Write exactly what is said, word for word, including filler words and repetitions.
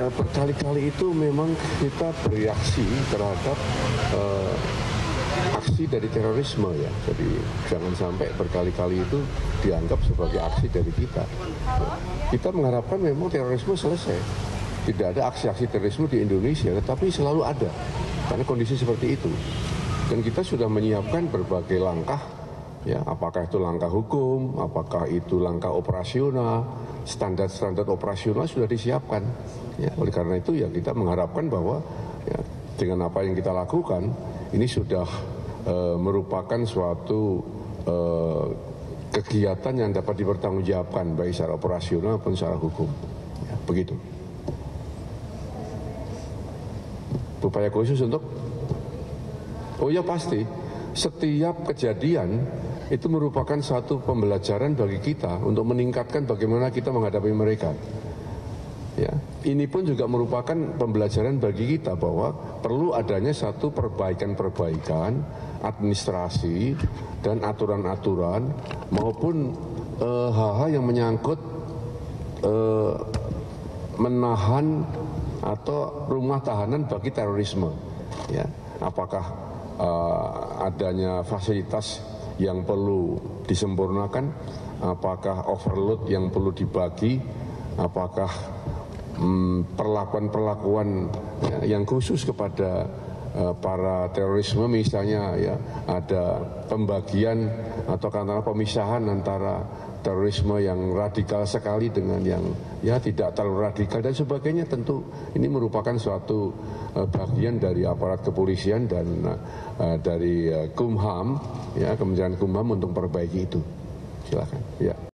uh, berkali-kali itu memang kita bereaksi terhadap uh, aksi dari terorisme ya. Jadi jangan sampai berkali-kali itu dianggap sebagai aksi dari kita. Kita mengharapkan memang terorisme selesai. Tidak ada aksi-aksi terorisme di Indonesia, tetapi selalu ada. Karena kondisi seperti itu. Dan kita sudah menyiapkan berbagai langkah, ya, apakah itu langkah hukum, apakah itu langkah operasional, standar-standar operasional sudah disiapkan. Ya, oleh karena itu ya kita mengharapkan bahwa ya, dengan apa yang kita lakukan, ini sudah e, merupakan suatu e, kegiatan yang dapat dipertanggungjawabkan baik secara operasional maupun secara hukum. Ya, begitu. Upaya khusus untuk, oh ya pasti, setiap kejadian itu merupakan satu pembelajaran bagi kita untuk meningkatkan bagaimana kita menghadapi mereka. Ya, ini pun juga merupakan pembelajaran bagi kita bahwa perlu adanya satu perbaikan-perbaikan administrasi dan aturan-aturan maupun eh, hal-hal yang menyangkut eh, menahan atau rumah tahanan bagi terorisme. Ya, apakah uh, adanya fasilitas yang perlu disempurnakan, apakah overload yang perlu dibagi, apakah perlakuan-perlakuan um, ya, yang khusus kepada uh, para terorisme, misalnya ya ada pembagian atau katakanlah pemisahan antara terorisme yang radikal sekali dengan yang ya tidak terlalu radikal dan sebagainya. Tentu ini merupakan suatu uh, bagian dari aparat kepolisian dan uh, dari uh, Kumham, ya, Kementerian Kumham untuk memperbaiki itu. Silakan. Ya.